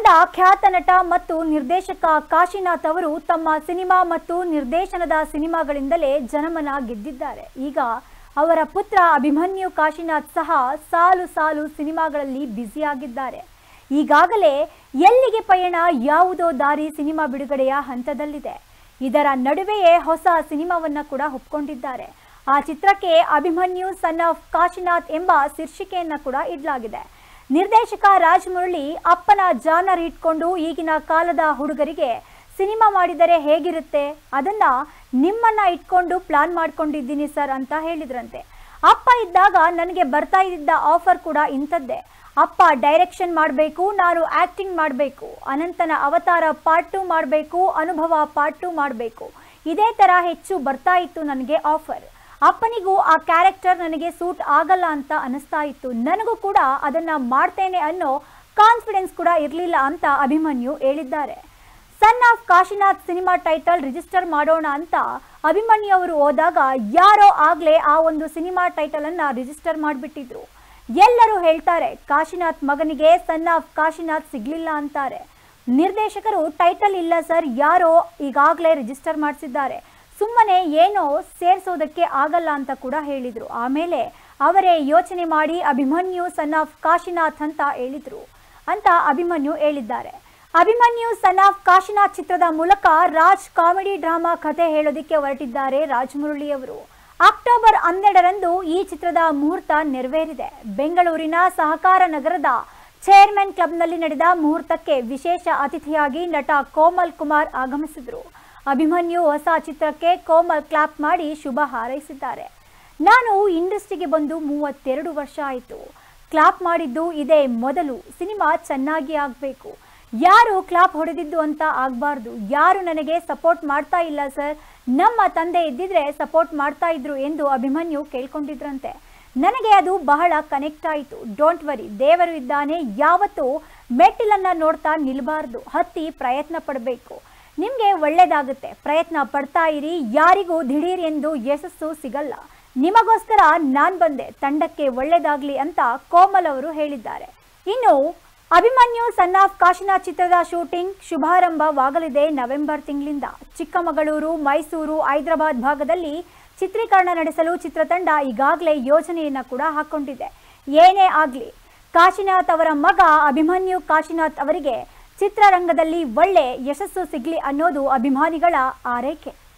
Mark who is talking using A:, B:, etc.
A: ಖ್ಯಾತ ನಟ ಮತ್ತು ನಿರ್ದೇಶಕ ಕಾಶಿನಾಥ್ ಅವರು ತಮ್ಮ ಸಿನಿಮಾ ಮತ್ತು ನಿರ್ದೇಶನದ ಸಿನಿಮಾಗಳಿಂದಲೇ ಜನಮನ ಗೆದ್ದಿದ್ದಾರೆ. ಈಗ ಅವರ ಪುತ್ರ ಅಭಿಮನ್ಯು ಕಾಶಿನಾಥ್ ಸಹ ಸಾಲು ಸಾಲು ಸಿನಿಮಾಗಳಲ್ಲಿ ಬ್ಯುಸಿಯಾಗಿದ್ದಾರೆ. ಈಗಾಗಲೇ ಎಲ್ಲಿಗೆ ಪಯಣ ಯಾವುದೋ ದಾರಿ ಸಿನಿಮಾ ಬಿಡುಗಡೆಯ ಹಂತದಲ್ಲಿದೆ. ಇದರ ನಡುವೆಯೇ ಹೊಸ ಸಿನಿಮಾವನ್ನ ಕೂಡ ಒಪ್ಪಿಕೊಂಡಿದ್ದಾರೆ. ಆ ಚಿತ್ರಕ್ಕೆ ಅಭಿಮನ್ಯು ಸನ್ ಆಫ್ ಕಾಶಿನಾಥ್ ಎಂಬ ಶೀರ್ಷಿಕೆಯನ್ನ ಕೂಡ ಇಡಲಾಗಿದೆ. ನಿರ್ದೇಶಕ ರಾಜಮೌಳಿ ಅಪ್ಪನ ಜಾನರ್ ಇಟ್ಕೊಂಡು ಈಗಿನ ಕಾಲದ ಹುಡುಗರಿಗೆ ಸಿನಿಮಾ ಮಾಡಿದರೆ ಹೇಗಿರುತ್ತೆ, ಅದನ್ನ ನಿಮ್ಮನ್ನ ಇಟ್ಕೊಂಡು ಪ್ಲಾನ್ ಮಾಡ್ಕೊಂಡಿದ್ದೀನಿ ಸರ್ ಅಂತ ಹೇಳಿದ್ರಂತೆ. ಅಪ್ಪ ಇದ್ದಾಗ ನನಗೆ ಬರ್ತಾ ಇದ್ದ ಆಫರ್ ಕೂಡ ಇಂಥದ್ದೇ. ಅಪ್ಪ ಡೈರೆಕ್ಷನ್ ಮಾಡಬೇಕು, ನಾನು ಆಕ್ಟಿಂಗ್ ಮಾಡಬೇಕು, ಅನಂತನ ಅವತಾರ ಪಾರ್ಟ್ 2 ಮಾಡಬೇಕು, ಅನುಭವ ಪಾರ್ಟ್ 2 ಮಾಡಬೇಕು, ಇದೇ ತರ ಹೆಚ್ಚು ಬರ್ತಾ ಇತ್ತು ನನಗೆ ಆಫರ್. ಅಪ್ಪನಿಗೂ ಆ ಕ್ಯಾರೆಕ್ಟರ್ ನನಗೆ ಸೂಟ್ ಆಗಲ್ಲ ಅಂತ ಅನಿಸ್ತಾ ಇತ್ತು. ನನಗೂ ಕೂಡ ಅದನ್ನ ಮಾಡ್ತೇನೆ ಅನ್ನೋ ಕಾನ್ಫಿಡೆನ್ಸ್ ಕೂಡ ಇರಲಿಲ್ಲ ಅಂತ ಅಭಿಮನ್ಯು ಹೇಳಿದ್ದಾರೆ. Son of Kashinath cinema title register ಮಾಡೋಣ ಅಂತ ಅಭಿಮನ್ಯು ಅವರು ಹೋದಾಗ ಯಾರೋ ಆಗ್ಲೇ ಆ ಒಂದು ಸಿನಿಮಾ ಟೈಟಲ್ ಅನ್ನ ರಿಜಿಸ್ಟರ್ ಮಾಡಿಬಿಟ್ಟಿದ್ರು. ಎಲ್ಲರೂ ಹೇಳ್ತಾರೆ ಕಾಶಿನಾಥ್ ಮಗನಿಗೆ ಸನ್ ಆಫ್ ಕಾಶಿನಾಥ್ ಸಿಗ್ಲಿಲ್ಲ ಅಂತಾರೆ. ನಿರ್ದೇಶಕರು ಟೈಟಲ್ ಇಲ್ಲ ಸರ್, ಯಾರೋ ಈಗಾಗಲೇ ರಿಜಿಸ್ಟರ್ ಮಾಡಿಸಿದ್ದಾರೆ, ಸುಮ್ಮನೆ ಏನೋ ಸೇರಿಸೋದಕ್ಕೆ ಆಗಲ್ಲ ಅಂತ ಕೂಡ ಹೇಳಿದ್ರು. ಆಮೇಲೆ ಅವರೇ ಯೋಚನೆ ಮಾಡಿ ಅಭಿಮನ್ಯು ಸನ್ ಆಫ್ ಕಾಶಿನಾಥ್ ಅಂತ ಹೇಳಿದ್ರು ಅಂತ ಅಭಿಮನ್ಯು ಹೇಳಿದ್ದಾರೆ. ಅಭಿಮನ್ಯು ಸನ್ ಆಫ್ ಕಾಶಿನಾಥ್ ಚಿತ್ರದ ಮೂಲಕ ರಾಜ್ ಕಾಮಿಡಿ ಡ್ರಾಮಾ ಕಥೆ ಹೇಳೋದಿಕ್ಕೆ ಹೊರಟಿದ್ದಾರೆ ರಾಜಮೌಳಿ ಅವರು. ಅಕ್ಟೋಬರ್ 12ರಂದು ಈ ಚಿತ್ರದ ಮುಹೂರ್ತ ನೆರವೇರಿದೆ. ಬೆಂಗಳೂರಿನ ಸಹಕಾರ ನಗರದ ಚೇರ್ಮನ್ ಕ್ಲಬ್ನಲ್ಲಿ ನಡೆದ ಮುಹೂರ್ತಕ್ಕೆ ವಿಶೇಷ ಅತಿಥಿಯಾಗಿ ನಟ ಕೋಮಲ್ ಕುಮಾರ್ ಆಗಮಿಸಿದ್ರು. ಅಭಿಮನ್ಯು ಹೊಸ ಚಿತ್ರಕ್ಕೆ ಕೋಮಲ್ ಕ್ಲಾಪ್ ಮಾಡಿ ಶುಭ ಹಾರೈಸಿದ್ದಾರೆ. ನಾನು ಇಂಡಸ್ಟ್ರಿಗೆ ಬಂದು 32 ವರ್ಷ ಆಯಿತು. ಕ್ಲಾಪ್ ಮಾಡಿದ್ದು ಇದೇ ಮೊದಲು. ಸಿನಿಮಾ ಚೆನ್ನಾಗಿ ಆಗಬೇಕು, ಯಾರು ಕ್ಲಾಪ್ ಹೊಡೆದಿದ್ದು ಅಂತ ಆಗಬಾರ್ದು. ಯಾರು ನನಗೆ ಸಪೋರ್ಟ್ ಮಾಡ್ತಾ ಇಲ್ಲ ಸರ್, ನಮ್ಮ ತಂದೆ ಇದ್ದಿದ್ರೆ ಸಪೋರ್ಟ್ ಮಾಡ್ತಾ ಇದ್ರು ಎಂದು ಅಭಿಮನ್ಯು ಕೇಳ್ಕೊಂಡಿದ್ರಂತೆ. ನನಗೆ ಅದು ಬಹಳ ಕನೆಕ್ಟ್ ಆಯಿತು. ಡೋಂಟ್ ವರಿ, ದೇವರು ಇದ್ದಾನೆ. ಯಾವತ್ತೂ ಮೆಟ್ಟಿಲನ್ನ ನೋಡ್ತಾ ನಿಲ್ಬಾರ್ದು, ಹತ್ತಿ ಪ್ರಯತ್ನ ಪಡಬೇಕು. ನಿಮಗೆ ಒಳ್ಳೇದಾಗುತ್ತೆ, ಪ್ರಯತ್ನ ಪಡ್ತಾ ಇರಿ. ಯಾರಿಗೂ ದಿಢೀರ್ ಎಂದು ಯಶಸ್ಸು ಸಿಗಲ್ಲ. ನಿಮಗೋಸ್ಕರ ನಾನ್ ಬಂದೆ, ತಂಡಕ್ಕೆ ಒಳ್ಳೇದಾಗ್ಲಿ ಅಂತ ಕೋಮಲ್ ಅವರು ಹೇಳಿದ್ದಾರೆ. ಇನ್ನು ಅಭಿಮನ್ಯು ಸನ್ ಆಫ್ ಕಾಶಿನಾಥ್ ಚಿತ್ರದ ಶೂಟಿಂಗ್ ಶುಭಾರಂಭವಾಗಲಿದೆ ನವೆಂಬರ್ ತಿಂಗಳಿಂದ. ಚಿಕ್ಕಮಗಳೂರು, ಮೈಸೂರು, ಹೈದರಾಬಾದ್ ಭಾಗದಲ್ಲಿ ಚಿತ್ರೀಕರಣ ನಡೆಸಲು ಚಿತ್ರತಂಡ ಈಗಾಗಲೇ ಯೋಜನೆಯನ್ನ ಕೂಡ ಹಾಕೊಂಡಿದೆ. ಏನೇ ಆಗ್ಲಿ, ಕಾಶಿನಾಥ್ ಅವರ ಮಗ ಅಭಿಮನ್ಯು ಕಾಶಿನಾಥ್ ಅವರಿಗೆ ಚಿತ್ರರಂಗದಲ್ಲಿ ಒಳ್ಳೆ ಯಶಸ್ಸು ಸಿಗ್ಲಿ ಅನ್ನೋದು ಅಭಿಮಾನಿಗಳ ಆರೈಕೆ.